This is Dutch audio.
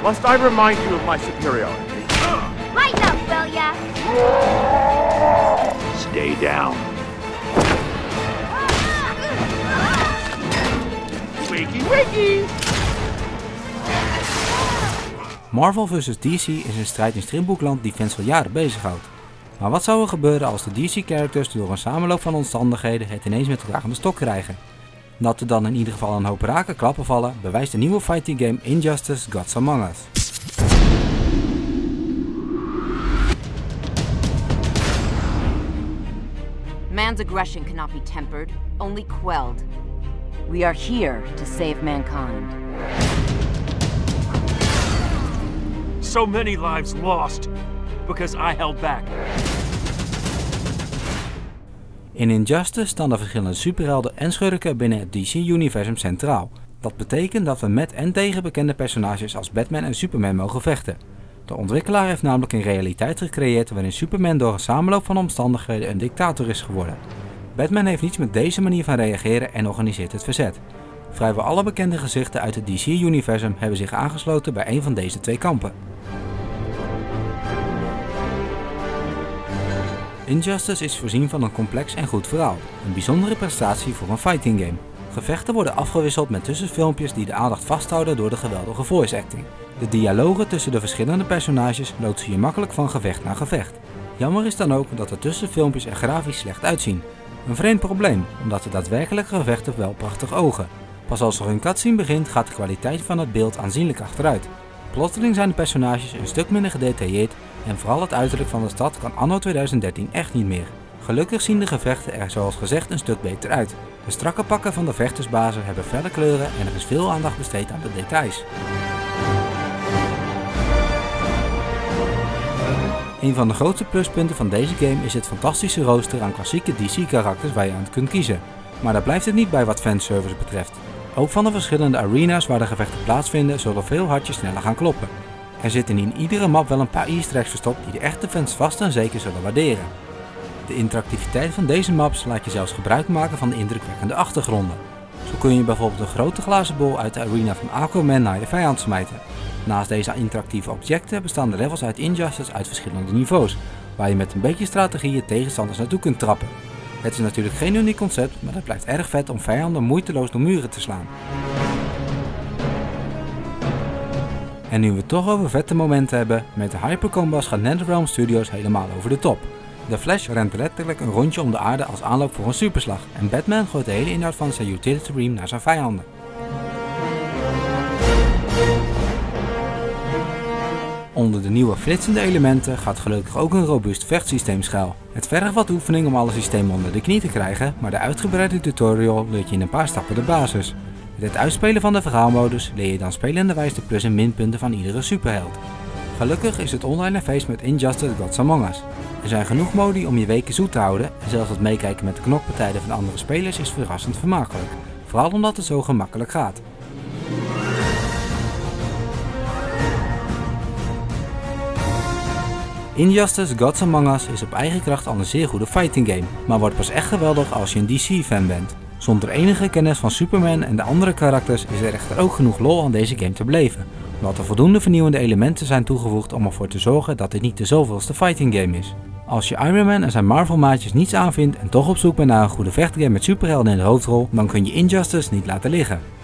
Must I remind you of my superiority? Lighten up, will ya? Stay down. Wakey, wakey! Marvel vs DC is een strijd in stripboekland die fans al jaren bezighoudt. Maar wat zou er gebeuren als de DC-characters door een samenloop van omstandigheden het ineens met elkaar aan de stok krijgen? Dat er dan in ieder geval een hoop rake klappen vallen, bewijst de nieuwe fighting game Injustice: Gods Among Us. Man's aggression cannot be tempered, only quelled. We are here to save mankind. So many lives lost because I held back. In Injustice staan de verschillende superhelden en schurken binnen het DC-universum centraal. Dat betekent dat we met en tegen bekende personages als Batman en Superman mogen vechten. De ontwikkelaar heeft namelijk een realiteit gecreëerd waarin Superman door een samenloop van omstandigheden een dictator is geworden. Batman heeft niets met deze manier van reageren en organiseert het verzet. Vrijwel alle bekende gezichten uit het DC-universum hebben zich aangesloten bij een van deze twee kampen. Injustice is voorzien van een complex en goed verhaal, een bijzondere prestatie voor een fighting game. Gevechten worden afgewisseld met tussenfilmpjes die de aandacht vasthouden door de geweldige voice acting. De dialogen tussen de verschillende personages loodsen je makkelijk van gevecht naar gevecht. Jammer is dan ook dat de tussenfilmpjes er grafisch slecht uitzien. Een vreemd probleem, omdat de daadwerkelijke gevechten wel prachtig ogen. Pas als er een cutscene begint gaat de kwaliteit van het beeld aanzienlijk achteruit. Plotseling zijn de personages een stuk minder gedetailleerd en vooral het uiterlijk van de stad kan anno 2013 echt niet meer. Gelukkig zien de gevechten er zoals gezegd een stuk beter uit. De strakke pakken van de vechtersbazen hebben felle kleuren en er is veel aandacht besteed aan de details. Een van de grootste pluspunten van deze game is het fantastische rooster aan klassieke DC-karakters waar je aan kunt kiezen. Maar daar blijft het niet bij wat fanservice betreft. Ook van de verschillende arena's waar de gevechten plaatsvinden zullen veel hartjes sneller gaan kloppen. Er zitten in iedere map wel een paar easter eggs verstopt die de echte fans vast en zeker zullen waarderen. De interactiviteit van deze maps laat je zelfs gebruik maken van de indrukwekkende achtergronden. Zo kun je bijvoorbeeld een grote glazen bol uit de arena van Aquaman naar je vijand smijten. Naast deze interactieve objecten bestaan de levels uit Injustice uit verschillende niveaus, waar je met een beetje strategie je tegenstanders naartoe kunt trappen. Het is natuurlijk geen uniek concept, maar het blijft erg vet om vijanden moeiteloos door muren te slaan. En nu we het toch over vette momenten hebben, met de Hypercombos gaat NetherRealm Studios helemaal over de top. De Flash rent letterlijk een rondje om de aarde als aanloop voor een superslag en Batman gooit de hele inhoud van zijn utility beam naar zijn vijanden. Onder de nieuwe flitsende elementen gaat gelukkig ook een robuust vechtsysteem schuil. Het vergt wat oefening om alle systemen onder de knie te krijgen, maar de uitgebreide tutorial leert je in een paar stappen de basis. Met het uitspelen van de verhaalmodus leer je dan spelenderwijs de plus- en minpunten van iedere superheld. Gelukkig is het online een feest met Injustice: Gods Among Us. Er zijn genoeg modi om je weken zoet te houden en zelfs het meekijken met de knokpartijen van andere spelers is verrassend vermakelijk. Vooral omdat het zo gemakkelijk gaat. Injustice: Gods Among Us is op eigen kracht al een zeer goede fighting game, maar wordt pas echt geweldig als je een DC-fan bent. Zonder enige kennis van Superman en de andere karakters is er echter ook genoeg lol aan deze game te beleven, omdat er voldoende vernieuwende elementen zijn toegevoegd om ervoor te zorgen dat dit niet de zoveelste fighting game is. Als je Iron Man en zijn Marvel maatjes niets aanvindt en toch op zoek bent naar een goede vechtgame met superhelden in de hoofdrol, dan kun je Injustice niet laten liggen.